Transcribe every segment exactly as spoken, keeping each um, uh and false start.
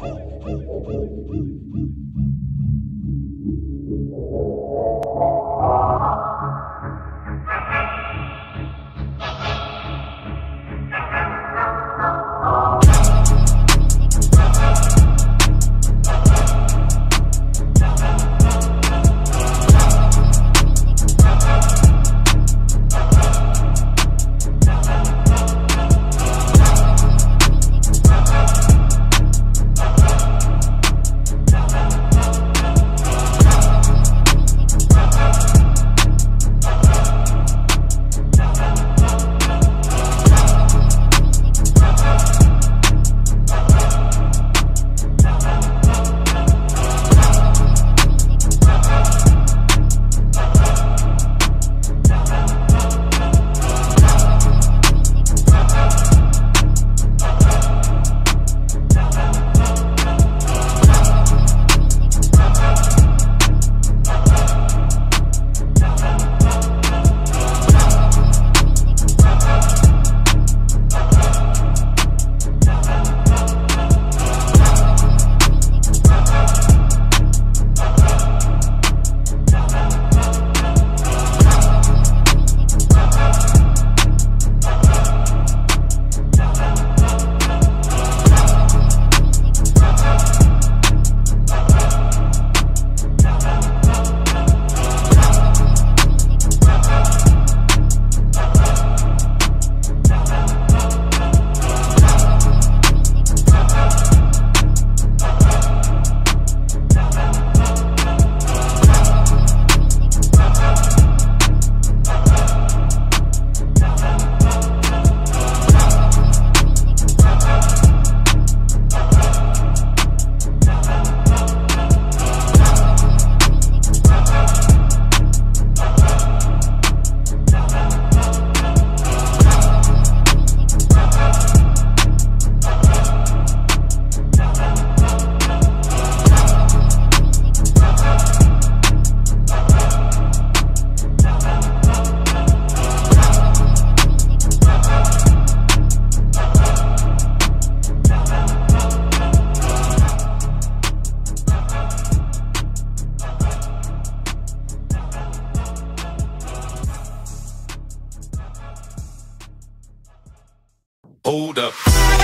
Hold up.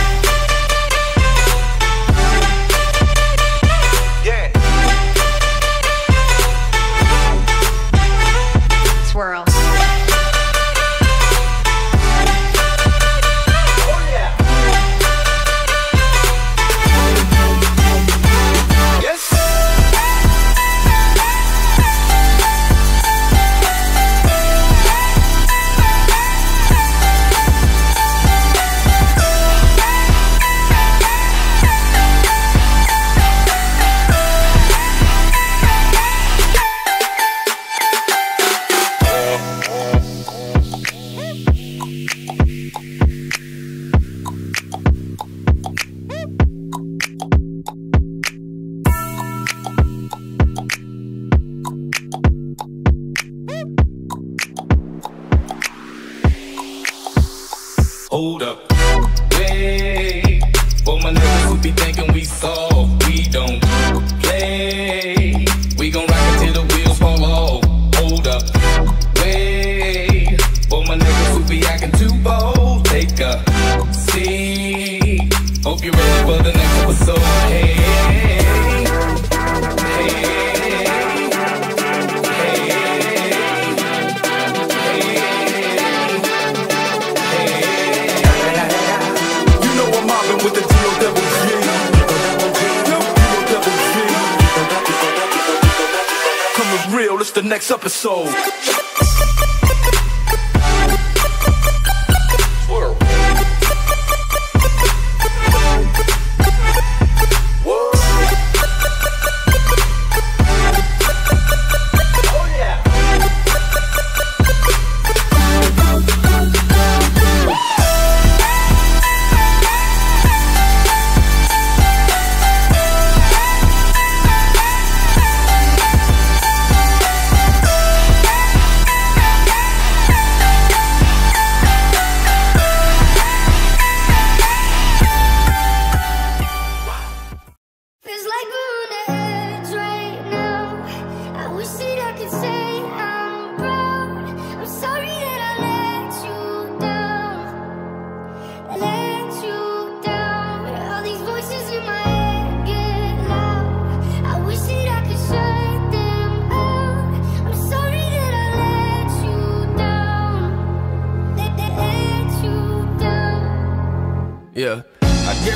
Yeah. Swirl. Oh yeah. Yes. Hold up. Wait. For my niggas who be thinking we soft, we don't play. We gon' rock it till the wheels fall off. Hold up. Wait. For my niggas who be acting too bold, take a seat. Hope you're ready for the next episode. Hey. With the D O double G, D O double G. Coming real, it's the next episode.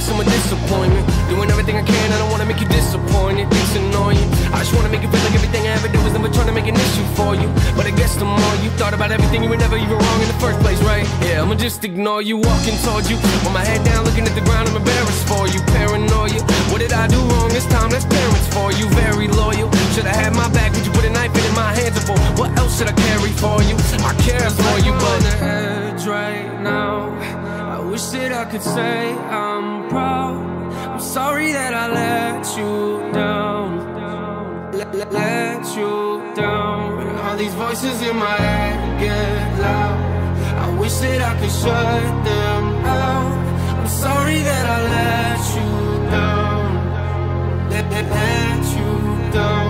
guess I'm a disappointment. Doing everything I can, I don't wanna make you disappointed. It's annoying. I just wanna make it feel like everything I ever did was never trying to make an issue for you. But I guess the more you thought about everything, you were never even wrong in the first place, right? Yeah, I'ma just ignore you, walking towards you, with my head down, looking at the ground. I'm embarrassed for you, paranoia. What did I do wrong this time? That's parents for you, very loyal. Should've had my back, but you put a knife in my hands before. What else should I carry for you? I care for you, but on the edge right now. I wish that I could say I'm proud. I'm sorry that I let you down. Let, let, let you down. When all these voices in my head get loud, I wish that I could shut them out. I'm sorry that I let you down. Let, let, let you down.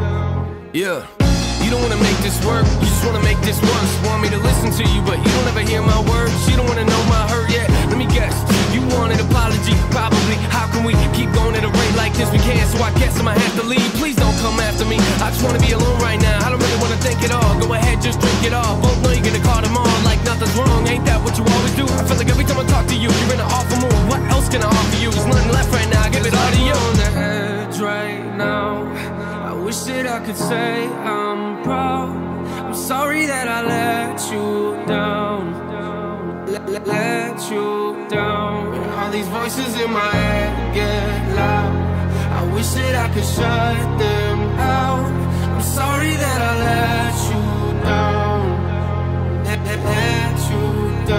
Yeah. You don't wanna make this work, you just wanna make this worse. Want me to listen to you, but you don't ever hear my words. You don't wanna know my hurt yet. Let me guess, you want an apology, probably. How can we keep going at a rate like this? We can't, so I guess I'ma have to leave. Please don't come after me. I just wanna be alone right now. I don't really wanna think it all. Go ahead, just drink it all. Both know you're gonna call them on like nothing's wrong. Ain't that what you always do? I feel like every time I talk to you, you're in an awful mood. What else can I offer you? There's nothing left right now. I give it all to you. On the edge right now. I wish that I could say I'm proud. I'm sorry that I let you down. Let, let, let you down. When all these voices in my head get loud, I wish that I could shut them out. I'm sorry that I let you down. Let, let, let you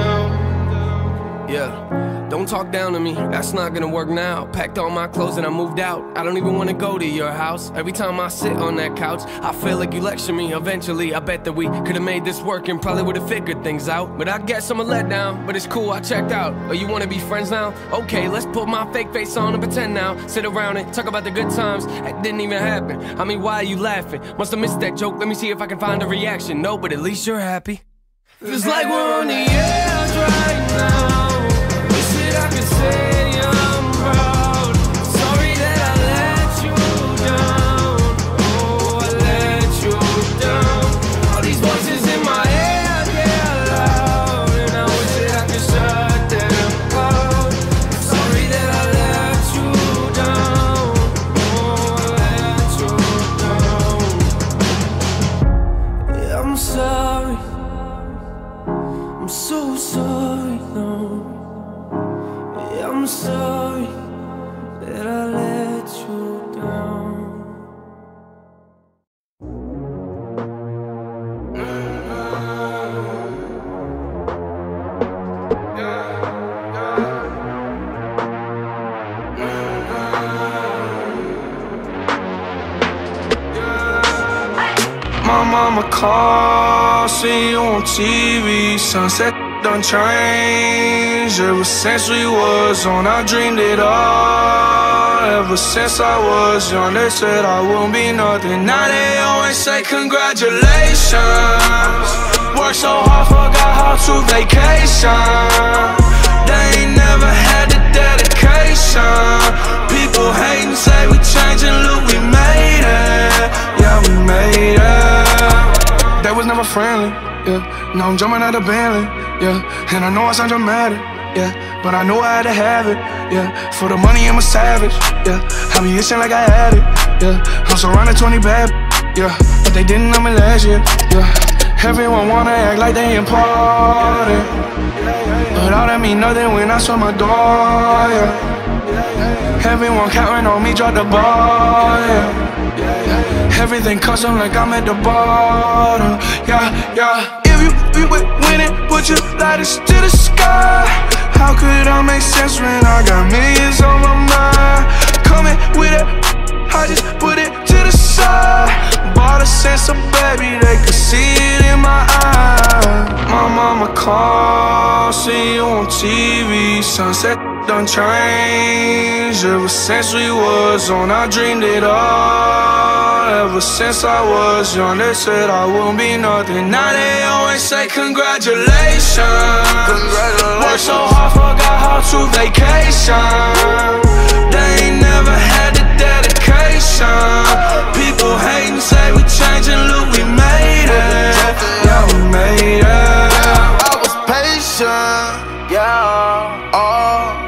down. Yeah. Don't talk down to me, that's not gonna work now. Packed all my clothes and I moved out. I don't even wanna go to your house. Every time I sit on that couch, I feel like you lecture me. Eventually, I bet that we could've made this work and probably would've figured things out. But I guess I'm a letdown, but it's cool, I checked out. Oh, you wanna be friends now? Okay, let's put my fake face on and pretend now. Sit around and talk about the good times that didn't even happen. I mean, why are you laughing? Must have missed that joke, let me see if I can find a reaction. No, but at least you're happy. Feels like we're on the edge right now. I could say I'm proud. Sorry that I let you down. Oh, I let you down. All these voices in my head get loud, and I wish that I could shut them out. Sorry that I let you down. Oh, I let you down. Yeah, I'm sorry. I'm so sorry, no. I'm sorry that I let you down. My mama called, see you on T V, sunset done changed. Ever since we was on, I dreamed it all. Ever since I was young, they said I wouldn't be nothing. Now they always say congratulations. Worked so hard, forgot how to vacation. They ain't never had the dedication. People hating, say we changing, look, we made it. Yeah, we made it. They was never friendly, yeah. Now I'm jumping out of Bentley, yeah. And I know I sound dramatic, yeah, but I know I had to have it, yeah. For the money I'm a savage, yeah. I be itching like I had it, yeah. I'm surrounded twenty bad, yeah, but they didn't know me last year, yeah. Everyone wanna act like they important, but all that mean nothing when I saw my door, yeah. Everyone counting on me, drop the ball, yeah. Everything custom like I'm at the bottom, yeah, yeah. If you be with winning, put your lighters to the sky. How could I make sense when I got millions on my mind? Coming with it, I just put it to the side. Bought a sense of baby, they could see it in my eyes. My mama called, see you on T V, sunset done changed. Ever since we was on, I dreamed it all. Ever since I was young, they said I wouldn't be nothing. Now they always say congratulations. Congratulations. Worked so hard, forgot how to vacation. They ain't never had the dedication. People hating, say we changing, look, we made it. Yeah, we made it. I was patient, yeah. Oh, I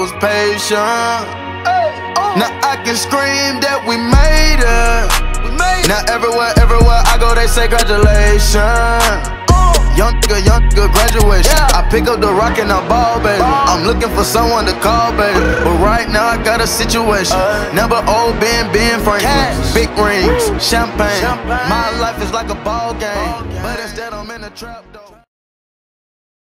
was patient. Now I can scream that we made it. Now everywhere, everywhere I go, they say congratulations. Young nigga, young nigga, graduation. I pick up the rock and I ball, baby. I'm looking for someone to call, baby. But right now I got a situation. Never old Ben, Ben Franklin. Big rings, champagne. My life is like a ball game, but instead I'm in a trap.